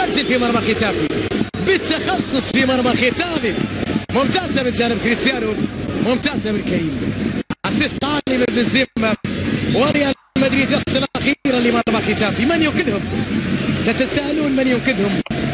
يسجل في مرمى ختافي بالتخصص في مرمى ختافي. ممتازة من جانب كريستيانو، ممتازة من كريم. اسيست عالي من بنزيما، وريال مدريد يصل اخيرا لمرمى ختافي. من ينقذهم؟ تتساءلون من ينقذهم؟